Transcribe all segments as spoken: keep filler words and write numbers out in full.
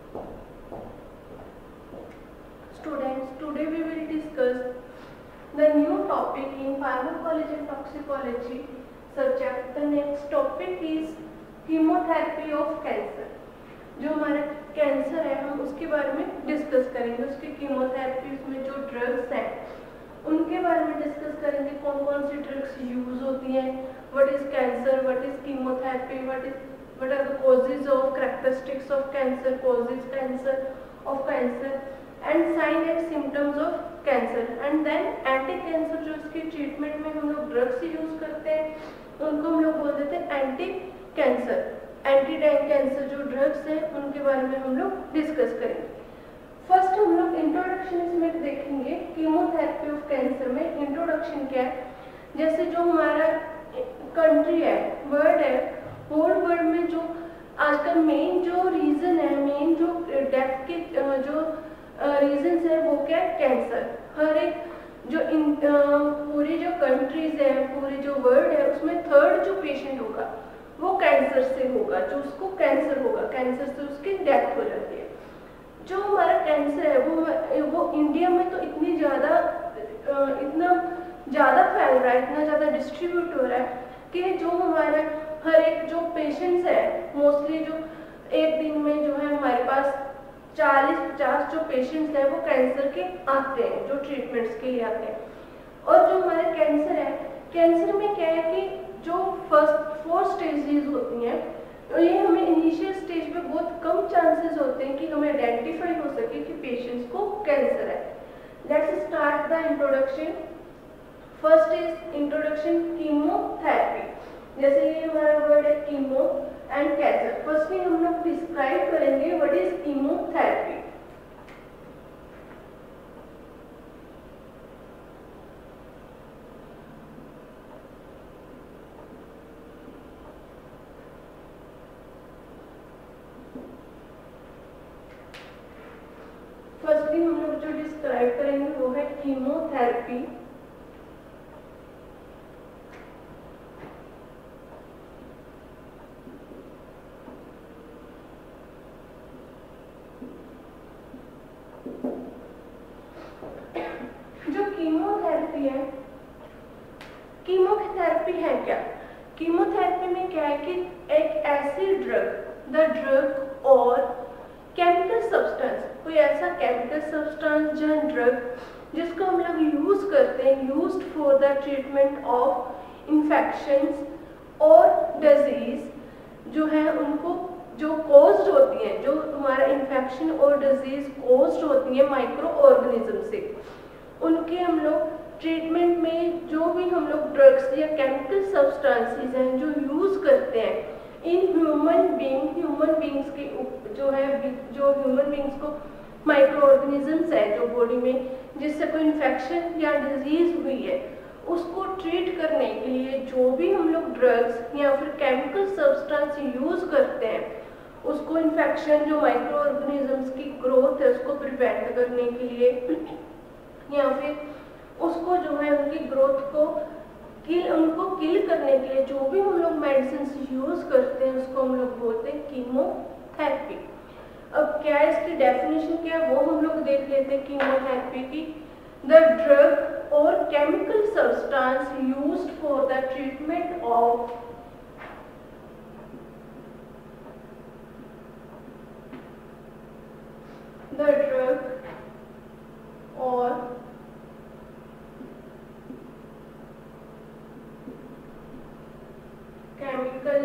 Students, today we will discuss the new topic in pharmacology and toxicology subject. The next topic is chemotherapy of cancer. जो हमारा cancer है हम उसके बारे में डिस्कस करेंगे, उसकी कीमोथेरेपी, उसमें जो ड्रग्स हैं उनके बारे में डिस्कस करेंगे, कौन कौन सी ड्रग्स यूज होती हैं, what is cancer, what is chemotherapy, what is what are the causes of characteristics of cancer, causes cancer of cancer and sign and symptoms of cancer, and then anti cancer जो इसकी treatment में हम लोग drugs use करते हैं उनको हम लोग बोल देते हैं एंटी कैंसर। एंटी कैंसर जो ड्रग्स हैं उनके बारे में हम लोग डिस्कस करेंगे। फर्स्ट हम लोग इंट्रोडक्शन इसमें देखेंगे, कीमोथेरेपी ऑफ कैंसर में इंट्रोडक्शन क्या है। जैसे जो हमारा कंट्री है, वर्ल्ड है, होल वर्ल्ड में जो आजकल मेन जो रीजन है, मेन जो डेथ के जो रीजंस है वो क्या है, कैंसर। हर एक जो इन पूरी जो कंट्रीज है, पूरी जो वर्ल्ड है उसमें थर्ड जो पेशेंट होगा वो कैंसर से होगा, जो उसको कैंसर होगा, कैंसर से उसकी डेथ हो जाती है। जो हमारा कैंसर है वो वो इंडिया में तो इतनी ज़्यादा इतना ज़्यादा फैल रहा है, इतना ज़्यादा डिस्ट्रीब्यूट हो रहा है कि जो हमारा हर एक जो पेशेंट्स है, मोस्टली जो एक दिन में जो है हमारे पास चालीस पचास जो पेशेंट्स हैं वो कैंसर के आते हैं, जो ट्रीटमेंट्स के लिए आते हैं। और जो हमारा कैंसर है, कैंसर में क्या है कि जो फर्स्ट फोर स्टेजेस होती हैं, तो ये हमें इनिशियल स्टेज पे बहुत कम चांसेस होते हैं कि हमें आइडेंटिफाई हो सके कि पेशेंट्स को कैंसर है। Let's start the introduction. First is introduction chemotherapy. जैसे ये हमारा वर्ड है कीमो एंड कैंसर। फर्स्टली हम लोग डिस्क्राइब करेंगे व्हाट इज कीमोथेरेपी। फर्स्टली हम लोग जो डिस्क्राइब करेंगे वो है कीमोथेरेपी। जो कीमोथेरेपी है, कीमोथेरेपी है क्या? कीमोथेरेपी में क्या है कि एक ऐसी ड्रग, द ड्रग और केमिकल सब्सटेंस, कोई ऐसा केमिकल सब्सटेंस या ड्रग जिसको हम लोग यूज करते हैं, used for the treatment of infections और डिजीज जो है उनको जो कॉज्ड होती हैं, जो हमारा इन्फेक्शन और डिजीज कॉज्ड होती है माइक्रो ऑर्गेनिज्म से, उनके हम लोग ट्रीटमेंट में जो भी हम लोग ड्रग्स या केमिकल सब्सटेंसेस हैं जो यूज करते हैं in human being, human beings की जो है जो ह्यूमन बीइंग्स को माइक्रो ऑर्गेनिजम्स है जो बॉडी में जिससे कोई इन्फेक्शन या डिजीज हुई है उसको ट्रीट करने के लिए जो भी हम लोग ड्रग्स या फिर केमिकल सब्सटेंस यूज करते हैं, उसको इन्फेक्शन जो माइक्रो ऑर्गेनिजम्स की ग्रोथ है उसको प्रिवेंट करने के लिए या फिर उसको जो है उनकी ग्रोथ को किल उनको किल करने के लिए जो भी हम लोग मेडिसिन यूज करते हैं उसको हम लोग बोलते हैं कीमोथेरेपी। अब क्या है इसकी डेफिनेशन क्या है वो हम लोग देख लेते हैं कीमोथेरेपी की। द ड्रग और chemical substance used for the treatment of the drug और chemical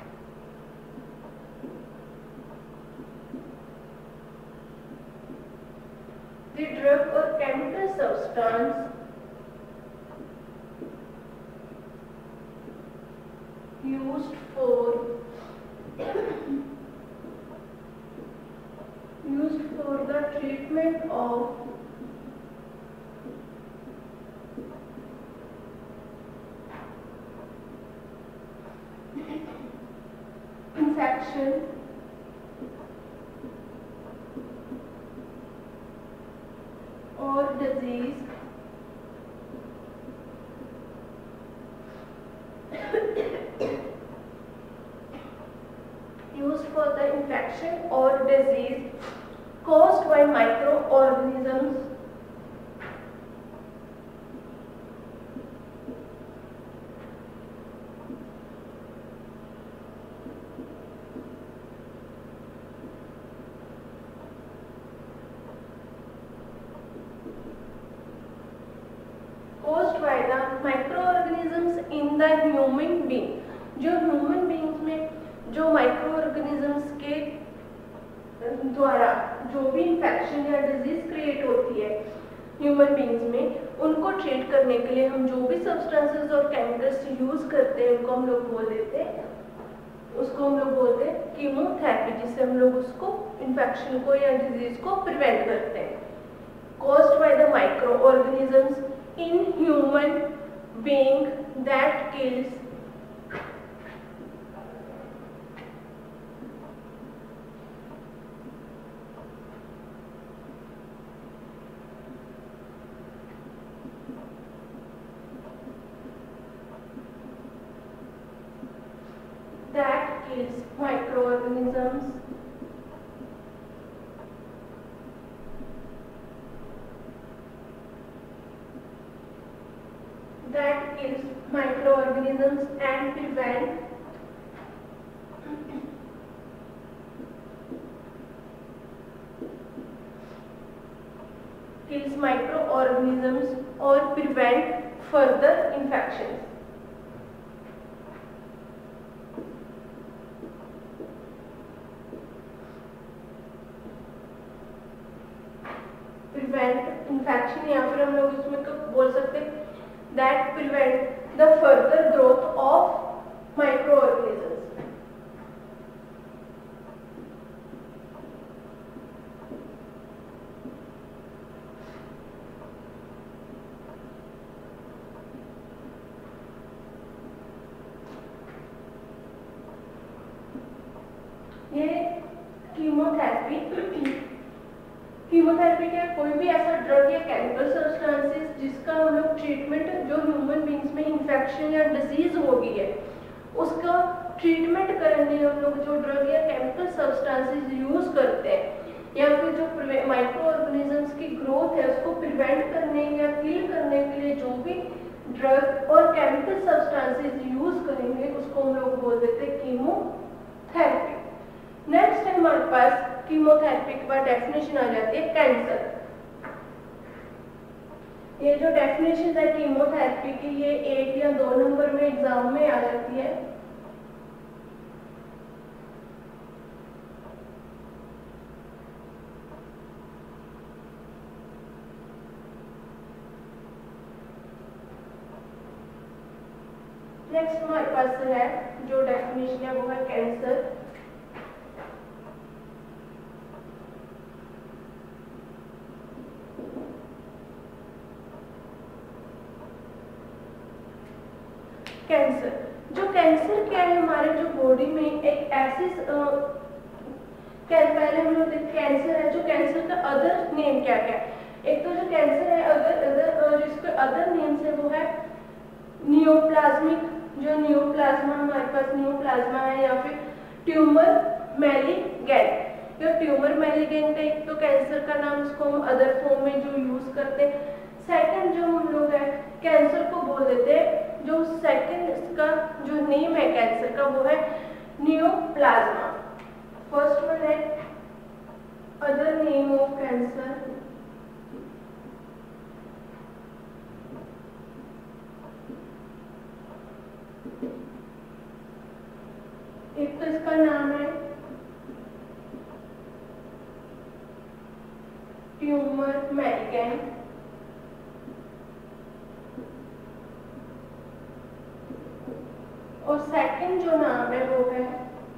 the drug or chemical substance used for used for the treatment of infection or disease used for the infection or disease caused by microorganisms caused by the microorganisms in the human being। जो human beings में जो microorganisms के द्वारा जो भी infection या disease create होती है ह्यूमन बींग्स में, उनको ट्रीट करने के लिए हम जो भी सब्सटेंसेस और केमिकल्स यूज करते हैं उनको हम लोग बोल देते हैं उसको हम लोग बोलते हैं कीमोथेरेपी, जिससे हम लोग उसको इन्फेक्शन को या डिजीज को प्रिवेंट करते हैं। Caused by the microorganisms in human being that kills that kills microorganisms that kills microorganisms and prevent kills microorganisms or prevent further infections। Prevent infection या फिर हम लोग इसमें बोल सकते हैं that prevent the further growth of microorganisms। ये chemotherapy chemotherapy क्या कोई भी ऐसा ड्रग या केमिकल सब्सटेंसेस जिसका हम लोग ट्रीटमेंट जो ह्यूमन बींग्स में इंफेक्शन या डिजीज हो गई है उसका ट्रीटमेंट करने हम लोग जो ड्रग या केमिकल सब्सटेंसेस यूज करते हैं या फिर जो माइक्रो ऑर्गेनिजम्स की ग्रोथ है उसको प्रिवेंट करने या किल करने के लिए जो भी ड्रग और केमिकल सब्सटेंसेस यूज करेंगे उसको हम लोग बोल देते हैं कीमोथेरेपी। नेक्स्ट है हमारे पास कीमोथेरेपी के बाद डेफिनेशन आ जाती है कैंसर। ये जो डेफिनेशन है कीमोथेरेपी की ये एक या दो नंबर में एग्जाम में आ जाती है। नेक्स्ट हमारे पास है जो डेफिनेशन है वो है कैंसर। कैंसर जो कैंसर क्या है हमारे जो बॉडी में एक ऐसी पहले हम लोग कैंसर है जो कैंसर का अदर नेम क्या क्या है। एक तो जो कैंसर है अदर अदर जिसके अदर नेम्स है वो है नियोप्लाज्मिक, जो नियोप्लाज्मा हमारे पास नियोप्लाज्मा है, या फिर ट्यूमर मैलिगेंट। जो ट्यूमर मैलिगेंट है एक तो कैंसर का नाम, इसको हम अदर फॉर्म में जो यूज करते हैं। सेकंड जो हम लोग है कैंसर को बोल देते हैं, जो सेकंड इसका जो नेम है कैंसर का वो है नियोप्लाज्मा। फर्स्ट वन है अदर नेम ऑफ कैंसर, एक तो इसका नाम है ट्यूमर मैलिगेंट, और सेकंड जो नाम है वो है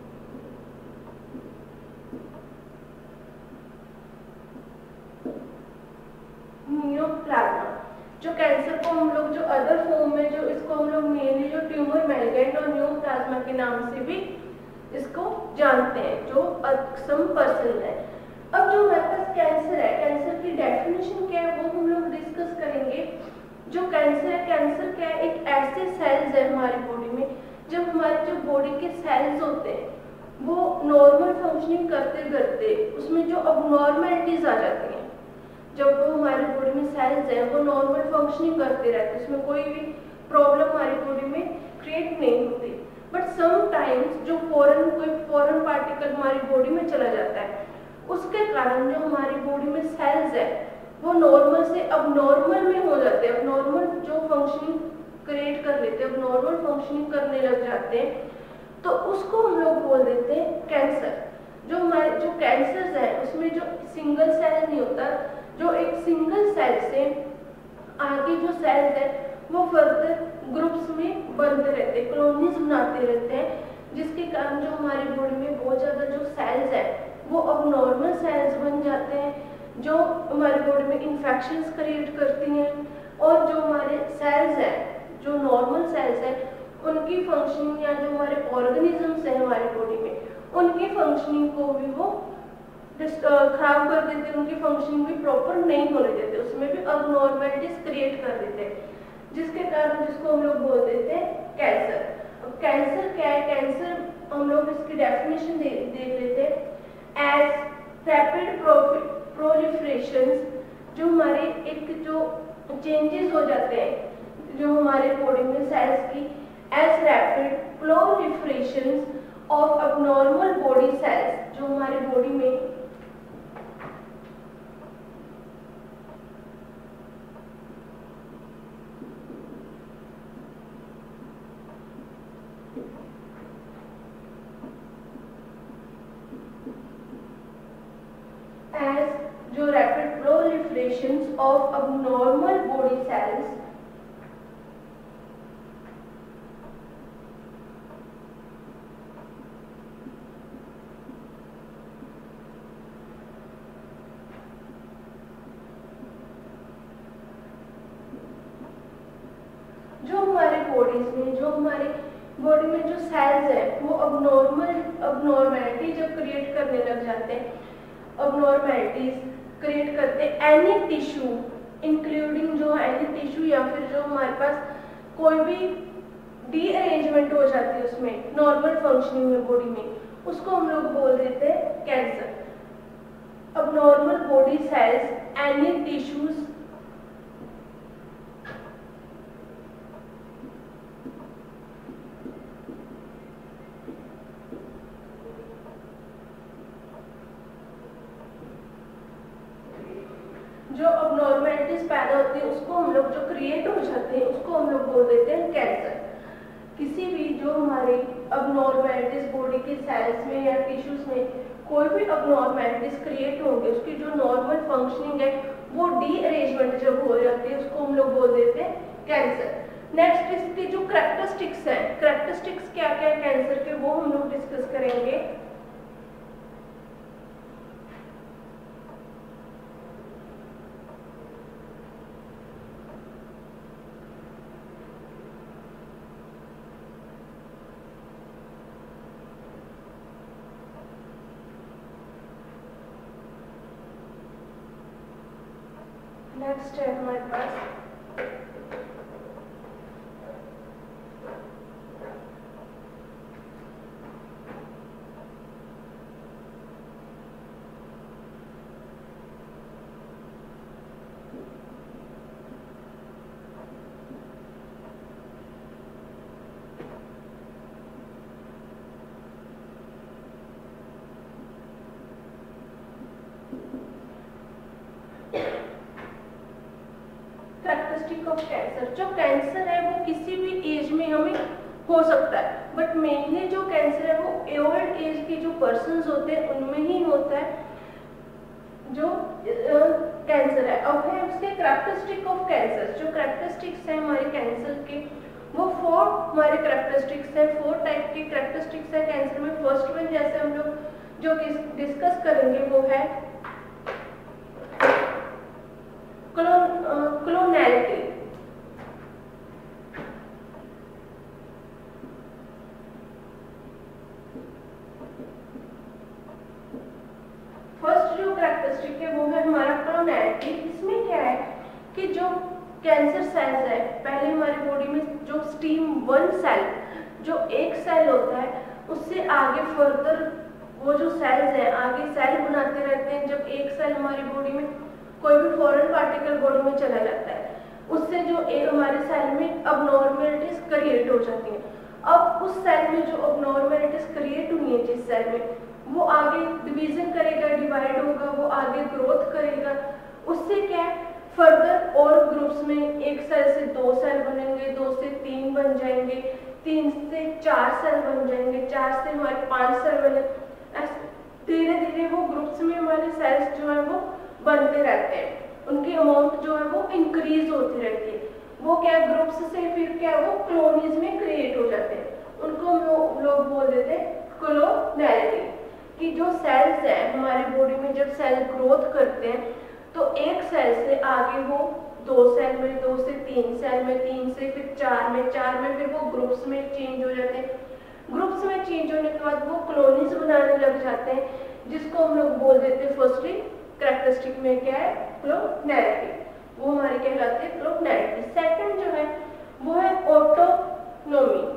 नियोप्लाज्मा। जो कैंसर को हम लोग जो अदर फॉर्म में जो इसको हम लोग मेनली जो ट्यूमर मैलिगेंट और नियोप्लाज्मा के नाम से भी इसको जानते हैं, जो सम पर्सन है। अब जो हमारे पास कैंसर है, कैंसर की डेफिनेशन क्या है वो हम लोग डिस्कस करेंगे। जो कैंसर है, कैंसर क्या है, एक ऐसे सेल्स है हमारी बॉडी में, जब हमारे जो बॉडी के सेल्स होते हैं वो फंक्शनिंग करते करते उसमें जो अबनॉर्मलिटीज आ जाती हैं, जब वो हमारे बॉडी में सेल्स हैं वो नॉर्मल फंक्शनिंग करते रहते हैं, उसमें कोई भी प्रॉब्लम हमारी बॉडी में क्रिएट नहीं होती, बट समटाइम्स जो फॉरेन कोई फॉरेन पार्टिकल हमारी बॉडी में चला जाता है, उसके कारण जो हमारी बॉडी में सेल्स है वो नॉर्मल से अब नॉर्मल में हो जाते हैं, अब नॉर्मल जो फंक्शनिंग क्रिएट कर लेते हैं, अब नॉर्मल फंक्शनिंग करने लग जाते हैं, तो उसको हम लोग बोल देते हैं कैंसर। जो हमारे जो कैंसर्स है उसमें जो सिंगल सेल नहीं होता, जो एक सिंगल सेल से आगे जो सेल्स है वो फर्दर ग्रुप्स में बनते रहते हैं, कॉलोनीज बनाते रहते हैं, जिसके कारण जो हमारी बॉडी में बहुत ज़्यादा जो सेल्स है वो अब नॉर्मल सेल्स बन जाते हैं, जो हमारी बॉडी में इन्फेक्शंस क्रिएट करती हैं, और जो हमारे सेल्स हैं जो नॉर्मल सेल्स हैं उनकी फंक्शनिंग या जो हमारे ऑर्गेनिजम्स हैं हमारी बॉडी में उनकी फंक्शनिंग को भी वो खराब कर देते हैं, उनकी फंक्शनिंग भी प्रॉपर नहीं होने देते, उसमें भी अबनॉर्मलिटीज क्रिएट कर देते हैं, जिसके कारण जिसको हम लोग बोल देते हैं कैंसर। अब कैंसर क्या है? कैंसर हम लोग इसकी डेफिनेशन दे, देख लेते हैं एज रैपिड प्रोलिफरेशन, जो हमारे एक जो चेंजेस हो जाते हैं जो हमारे बॉडी में सेल्स की, as rapid proliferation of abnormal body cells, जो हमारे बॉडी में as जो rapid proliferations of abnormal body cells जो हमारे बॉडीज में जो हमारे बॉडी में जो सेल्स है वो अबनॉर्मल अबनॉर्मैलिटी जब क्रिएट करने लग जाते हैं, अबनॉर्मैलिटीज क्रिएट करते एनी टिश्यू इंक्लूडिंग जो एनी टिश्यू या फिर जो हमारे पास कोई भी डीअरेंजमेंट हो जाती है उसमें नॉर्मल फंक्शनिंग में बॉडी में, उसको हम लोग बोल देते हैं cancer. Abnormal body cells any tissues जो अबनॉर्मलिटीज पैदा होती है उसको हम लोग जो क्रिएट हो जाते हैं उसको हम लोग बोल देते हैं कैंसर। किसी भी जो हमारी अबनॉर्मलिटीज बॉडी के सेल्स में या टिश्यूज में कोई भी अबनॉर्मलिटीज क्रिएट होंगे, उसकी जो नॉर्मल फंक्शनिंग है वो डीअरेंजमेंट जब हो जाती है उसको हम लोग बोल देते हैं कैंसर। नेक्स्ट इसकी जो कैरेक्टरिस्टिक्स हैं, कैरेक्टरिस्टिक्स क्या क्या है कैंसर के वो हम लोग डिस्कस करेंगे। नेक्स्ट है हमारे पास कैरेक्टरिस्टिक ऑफ कैंसर। जो कैंसर है वो किसी भी एज में हमें हो सकता है, बट मेनली जो कैंसर है वो ओल्ड एज के जो पर्सन्स होते हैं उनमें ही होता है जो कैंसर है। अब है उसके कैरेक्टरिस्टिक ऑफ कैंसर। जो कैरेक्टरिस्टिक्स है हमारे कैंसर के वो फोर हमारे कैरेक्टरिस्टिक्स है, फोर टाइप के कैरेक्टरिस्टिक्स है कैंसर में। फर्स्ट वन जैसे हम लोग जो डिस्कस करेंगे वो है क्लोनैलिटी। फर्स्ट जो कैरेक्टरिस्टिक है वो है हमारा क्लोनैलिटी। इसमें क्या है कि जो कैंसर सेल्स है पहले हमारी बॉडी में जो स्टीम वन सेल जो एक सेल होता है उससे आगे फर्दर वो जो सेल्स हैं आगे सेल बनाते रहते हैं। जब एक सेल हमारी बॉडी में कोई भी फॉरेन पार्टिकल बॉडी में चला जाता है, उससे जो एक हमारे सेल में अबनॉर्मेलिटीज क्रिएट हो जाती हैं। अब उस सेल में जो अबनॉर्मेलिटीज क्रिएट हुई है जिस सेल में, वो आगे डिवीजन करेगा, डिवाइड होगा, वो आगे ग्रोथ करेगा। उससे क्या है, फर्दर और ग्रुप्स में एक सेल से दो सेल बनेंगे, दो से तीन बन जाएंगे, तीन से चार सेल बन जाएंगे, चार से हमारे पांच सेल बने। धीरे धीरे वो ग्रुप्स में हमारे सेल्स जो है वो बनते रहते हैं, उनकी अमाउंट जो है वो इंक्रीज होती रहती है। वो क्या ग्रुप्स से फिर क्या वो कॉलोनीज में क्रिएट हो जाते हैं। उनको हम लोग बोल देते हैं कॉलोनैलिटी। कि जो सेल्स है हमारी बॉडी में, जब सेल ग्रोथ करते हैं तो एक सेल से आगे वो दो सेल में, दो से तीन सेल में, तीन से फिर चार में, चार में फिर वो ग्रुप्स में चेंज हो जाते हैं। ग्रुप्स में चेंज होने के बाद वो कॉलोनीज बनाने लग जाते हैं, जिसको हम लोग बोल देते हैं फर्स्टली कैरेक्टरिस्टिक में क्या है, कॉलोनैलिटी। वो हमारी कहलाती है कॉलोनैलिटी। सेकंड जो है वो है ऑटोनोमी।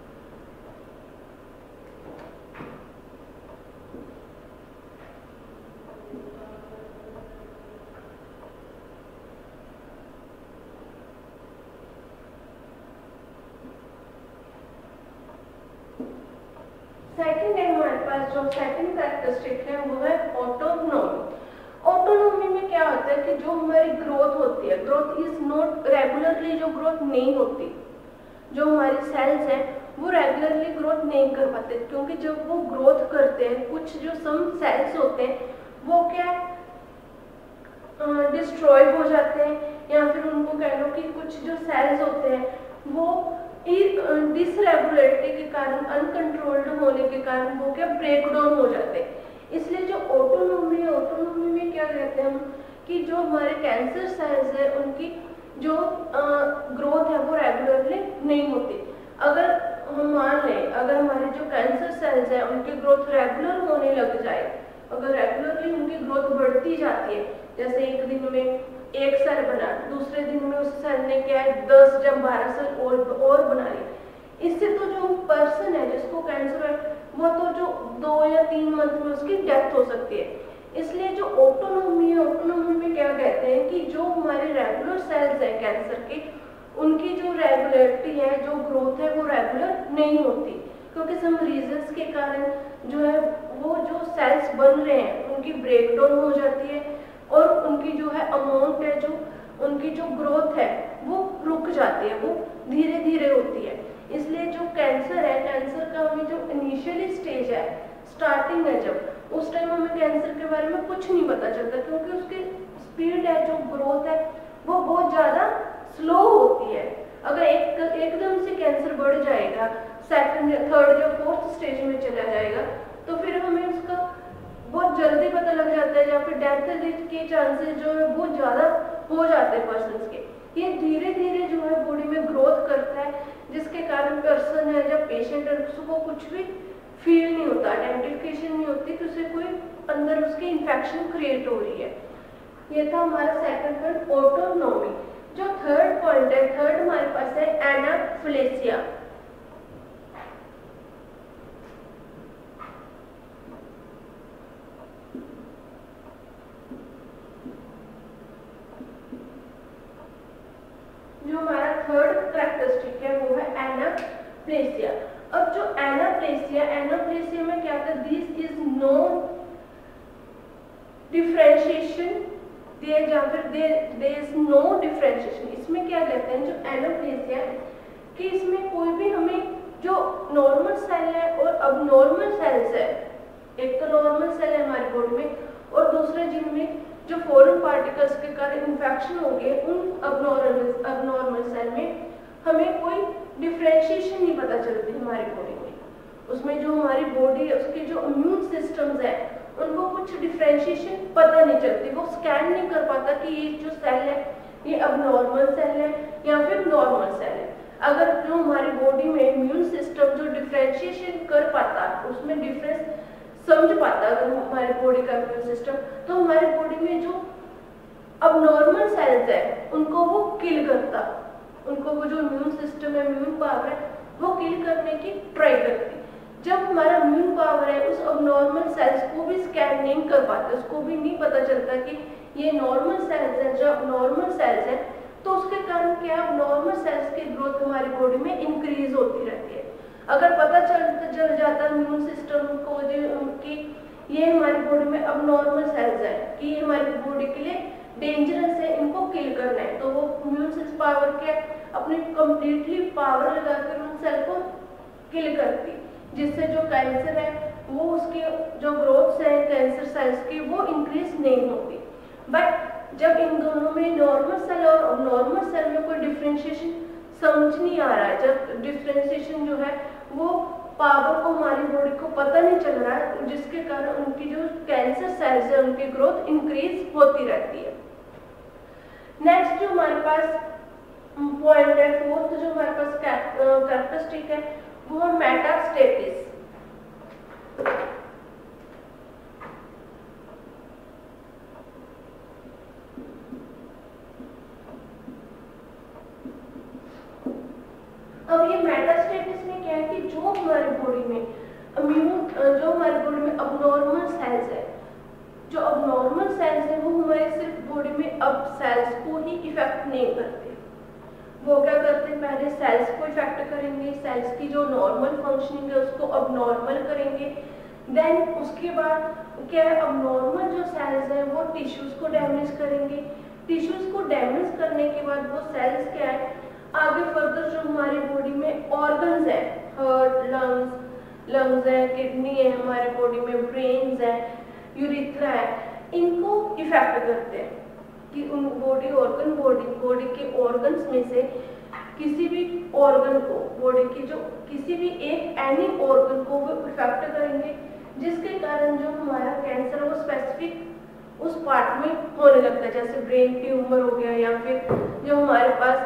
सेकंड है हमारे पास जो सेकंड कैरेक्टरिस्टिक है वो है ऑटोनोमी। ऑटोनोमी में क्या होता है कि जो हमारी ग्रोथ होती है, ग्रोथ इज नॉट रेगुलरली, जो ग्रोथ नहीं होती, जो हमारी सेल्स हैं वो रेगुलरली ग्रोथ नहीं कर पाते, क्योंकि जब वो ग्रोथ करते हैं कुछ जो सम सेल्स होते हैं वो क्या डिस्ट्रॉय हो जाते हैं, या फिर उनको कह लो कि कुछ जो सेल्स होते हैं वो डिसरेगुलेटरी के कारण, अनकंट्रोल्ड होने के कारण वो क्या ब्रेक डाउन हो जाते हैं। इसलिए जो ऑटोनोमी है, ऑटोनोमी में क्या कहते हैं हम कि जो हमारे कैंसर सेल्स है उनकी जो ग्रोथ है वो रेगुलरली नहीं होती। अगर हम मान लें अगर हमारे जो कैंसर सेल्स है उनकी ग्रोथ रेगुलर होने लग जाए, अगर रेगुलरली उनकी ग्रोथ बढ़ती जाती है, जैसे एक दिन में एक सेल बना, दूसरे दिन में उस सेल ने क्या है दस या बारह सेल और और बना ली, इससे तो जो पर्सन है जिसको कैंसर है वो तो जो दो या तीन मंथ में उसकी डेथ हो सकती है। इसलिए जो ऑटोनोमी है, ऑटोनोमी में क्या कहते हैं कि जो हमारे रेगुलर सेल्स है कैंसर के, उनकी जो रेगुलरिटी है, जो ग्रोथ है वो रेगुलर नहीं होती, क्योंकि सम रीजंस के कारण जो है वो जो सेल्स बन रहे हैं उनकी ब्रेकडाउन हो जाती है, और उनकी जो है अमाउंट है, जो उनकी जो ग्रोथ है वो रुक जाती है, वो धीरे धीरे होती है। इसलिए जो कैंसर है, कैंसर का हमें जो इनिशियली स्टेज है, स्टार्टिंग है जब, उस टाइम हमें कैंसर के बारे में कुछ नहीं पता चलता, क्योंकि उसकी स्पीड है, जो ग्रोथ है वो बहुत ज़्यादा स्लो होती है। अगर एक एकदम से कैंसर बढ़ जाएगा, सेकंड थर्ड या फोर्थ स्टेज में चला जाएगा, तो फिर हमें उसका बहुत जल्दी पता लग जाता है, या फिर डेथ के चांसेस जो है बहुत ज़्यादा हो जाते हैं पर्सन के। ये धीरे धीरे जो है बॉडी में ग्रोथ करता है, जिसके कारण पर्सन है या पेशेंट है उसको कुछ भी फील नहीं होता, आइडेंटिफिकेशन नहीं होती कि उसे कोई अंदर उसकी इन्फेक्शन क्रिएट हो रही है। ये था हमारा सेकंड पॉइंट ऑटोनोमी। जो थर्ड पॉइंट है, थर्ड हमारे पास है एनाप्लेसिया। जो हमारा थर्ड कैरेक्टरिस्टिक है वो है एनाप्लेसिया। अब जो एनाप्लेसिया, एनाप्लेसिया में क्या था, this is no differentiation, there या फिर देयर इज नो डिफरेंशिएशन। इसमें क्या कहते हैं जो एनाप्लेसिया कि इसमें कोई भी हमें जो नॉर्मल सेल है और अब नॉर्मल सेल्स है, एक तो नॉर्मल सेल है हमारी बॉडी में और दूसरे जिनमें जो फॉरेन पार्टिकल्स के कारण इन्फेक्शन हो गए, उन अबनॉर्मल अबनॉर्मल सेल में हमें कोई डिफरेंशिएशन नहीं पता चलती हमारी बॉडी में। उसमें जो हमारी बॉडी है उसके जो इम्यून सिस्टम्स है उनको कुछ डिफरेंशिएशन पता नहीं चलती, वो स्कैन नहीं कर पाता कि ये जो सेल है ये अबनॉर्मल सेल है या फिर नॉर्मल सेल है। अगर जो हमारी बॉडी में इम्यून सिस्टम जो डिफरेंशिएशन कर पाता, उसमें डिफरेंस समझ पाता अगर हमारी बॉडी का इम्यून सिस्टम, तो हमारी बॉडी में जो अबनॉर्मल सेल्स है उनको वो किल करता, उनको वो जो इम्यून सिस्टम है, इम्यून पावर है वो किल करने की ट्राई करती। जब हमारा इम्यून पावर है उस अबनॉर्मल स्कैन नहीं कर पाते, उसको भी नहीं पता चलता कि ये नॉर्मल सेल्स हैं। जब नॉर्मल सेल्स हैं तो उसके कारण क्या, नॉर्मल सेल्स की ग्रोथ हमारी बॉडी में इंक्रीज होती रहती है। अगर पता चल चल जाता इम्यून सिस्टम को कि ये हमारी बॉडी में अब नॉर्मल सेल्स है, कि ये हमारी बॉडी के लिए डेंजरस है, इनको किल करना है, तो वो इम्यून सिस्टम पावर के अपनी कंप्लीटली पावर लगाकर उन सेल को किल करती, जिससे जो कैंसर है वो उसके जो ग्रोथ है कैंसर सेल्स की वो इंक्रीज नहीं होती। बट जब इन दोनों में नॉर्मल सेल और अबनॉर्मल सेल में कोई डिफ्रेंशिएशन समझ नहीं आ रहा है, जब डिफ्रेंशिएशन जो है वो पावर को हमारी बॉडी को पता नहीं चल रहा है, जिसके कारण उनकी जो कैंसर सेल्स है उनकी ग्रोथ इंक्रीज होती रहती है। नेक्स्ट जो हमारे पास पॉइंट है, फोर्थ जो हमारे पास कैरेक्टरिस्टिक है वो है मेटास्टेसिस। अब ये मेटास्टेसिस में क्या है कि जो हमारी बॉडी में इम्यून जो हमारी बॉडी में अबनॉर्मल सेल्स है, जो अबनॉर्मल सेल्स है वो हमारे सिर्फ बॉडी में अब सेल्स को ही इफेक्ट नहीं करते, वो क्या करते हैं, पहले सेल्स को इफेक्ट करेंगे, सेल्स की जो नॉर्मल फंक्शनिंग है उसको अबनॉर्मल करेंगे, देन उसके बाद क्या है, अबनॉर्मल जो सेल्स है वो टिश्यूज को डैमेज करेंगे, टिश्यूज को डैमेज करने के बाद वो सेल्स क्या है आगे फर्दर जो हमारी बॉडी में ऑर्गन्स है, हार्ट, लंग्स लंग्स है, किडनी है हमारे बॉडी में, ब्रेन्स है, यूरिथ्रा है, इनको इफेक्ट करते हैं कि उन बॉडी ऑर्गन बॉडी बॉडी के ऑर्गन्स में से किसी भी ऑर्गन को, बॉडी की जो किसी भी एक एनी ऑर्गन को वो इफेक्ट करेंगे, जिसके कारण जो हमारा कैंसर वो स्पेसिफिक उस पार्ट में होने लगता है, जैसे ब्रेन ट्यूमर हो गया, या फिर जो हमारे पास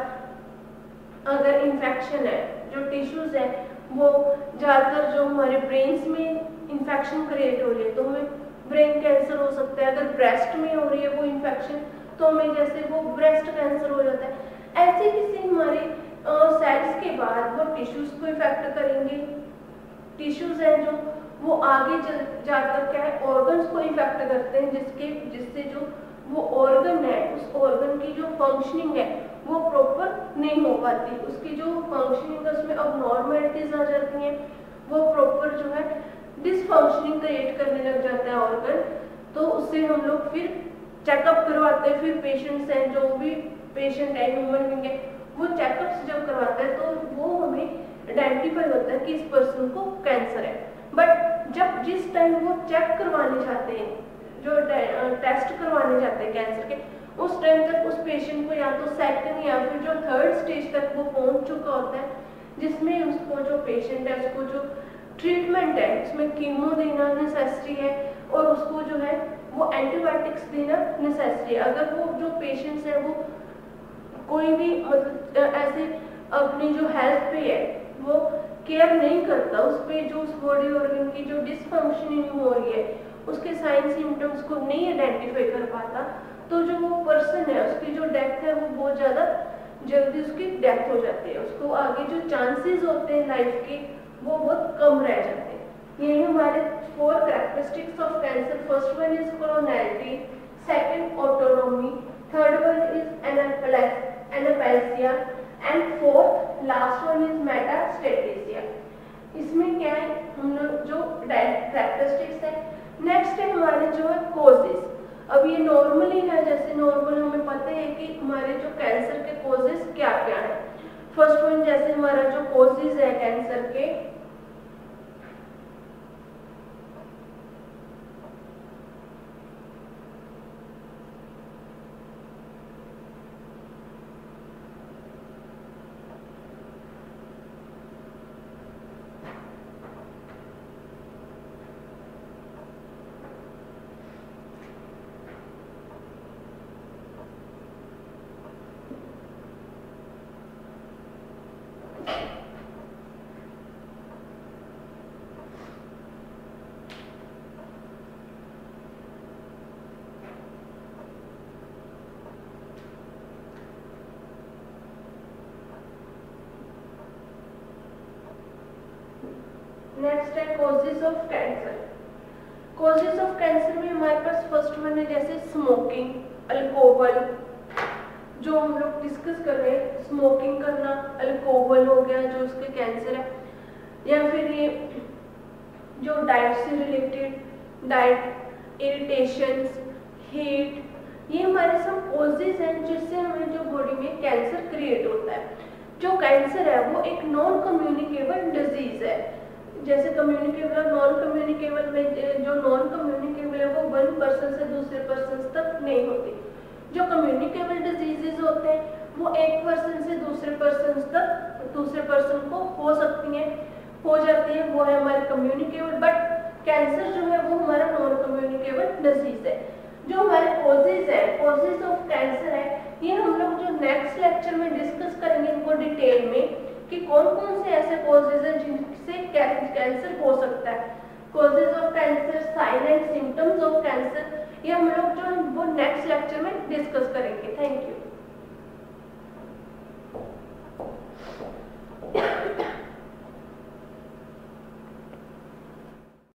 अगर इन्फेक्शन है, जो टिश्यूज है वो ज़्यादातर जो हमारे ब्रेन्स में इन्फेक्शन क्रिएट हो रही है तो हमें ब्रेन कैंसर हो सकता है, अगर ब्रेस्ट में हो रही है वो इन्फेक्शन तो हमें जैसे वो ब्रेस्ट कैंसर हो जाता है। ऐसे किसी हमारे सेल्स के बाद वो टिश्यूज को इफेक्ट करेंगे, टिश्यूज हैं जो वो आगे चल जाकर क्या है ऑर्गन्स को इफेक्ट करते हैं, जिसके जिससे जो वो ऑर्गन है उस ऑर्गन की जो फंक्शनिंग है वो प्रॉपर नहीं हो पाती, उसकी जो फंक्शनिंग है उसमें अब नॉर्मलिटीज आ जाती हैं, वो प्रॉपर जो है डिसफंक्शनिंग क्रिएट करने लग जाता है ऑर्गन, तो उससे हम लोग फिर चेकअप करवाते हैं। फिर पेशेंट्स हैं, जो भी पेशेंट है ह्यूमन बीइंग है, वो चेकअप्स जब करवाता है तो वो हमें आइडेंटिफाई होता है कि इस पर्सन को कैंसर है। बट जब जिस टाइम वो चेक करवाने जाते हैं, जो टेस्ट करवाने जाते हैं कैंसर के, उस टाइम तक उस पेशेंट को या तो सेकंड या फिर जो थर्ड स्टेज तक वो पहुंच चुका होता है, जिसमें उसको जो पेशेंट है उसको जो ट्रीटमेंट है उसमें कीमो देना नेसेसरी है और उसको जो है वो एंटीबायोटिक्स देना नेसेसरी है। अगर वो जो पेशेंट्स है वो कोई भी मतलब ऐसे अपनी जो हेल्थ पे है वो केयर नहीं करता, उस पर जो उस बॉडी ऑर्गन की जो डिसफंक्शनिंग हो रही है उसके साइन सिम्टम्स को नहीं आइडेंटिफाई कर पाता, तो जो वो पर्सन है उसकी जो डेथ है वो बहुत ज़्यादा जल्दी उसकी डेथ हो जाती है, उसको आगे जो चांसेस होते हैं लाइफ के वो बहुत कम रह जाते हैं। ये हमारे four characteristics of cancer. First one is clonality, second autonomy, third one is anaplasia and fourth last one is metastasis. इसमें क्या है हम लोग जो कैरेक्टरिस्टिक्स है, नेक्स्ट है हमारे जो है कोजेस। अब ये नॉर्मली है, जैसे नॉर्मल हमें पता है कि हमारे जो कैंसर के कोजेस क्या क्या है। फर्स्ट वन जैसे हमारा जो कोजेस है कैंसर के, नेक्स्ट है causes of cancer. Causes of of cancer में हमारे पास फर्स्ट वन है जैसे स्मोकिंग, अल्कोहल, जो हम लोग डिस्कस कर रहे हैं, स्मोकिंग करना, अल्कोहल हो गया जो उसके कैंसर है, या फिर ये जो डाइट से रिलेटेड, डाइट, इरिटेशंस, हीट, ये हमारे सब कॉजेज हैं जिससे हमें जो बॉडी में कैंसर क्रिएट होता है। जो कैंसर है वो एक नॉन कम्युनिकेबल डिजीज है। जैसे कम्युनिकेबल और नॉन कम्युनिकेबल में, जो नॉन कम्युनिकेबल है वो वन पर्सन से दूसरे पर्सन तक नहीं होती। जो कम्युनिकेबल डिजीजेज होते हैं वो एक पर्सन से दूसरे पर्सन तक, दूसरे पर्सन को हो सकती हैं, हो जाती है, वो है हमारे कम्युनिकेबल। बट कैंसर जो है वो हमारा नॉन कम्युनिकेबल डिजीज है। जो हमारे कॉजेज है, कॉजेज ऑफ कैंसर है, ये हम लोग जो नेक्स्ट लेक्चर में डिस्कस करेंगे इनको डिटेल में कि कौन कौन से ऐसे कॉजेज हैं जिनसे कैंसर हो सकता है। Causes of cancer, sign and symptoms of cancer, ये हम लोग जो वो नेक्स्ट लेक्चर में डिस्कस करेंगे। Thank you.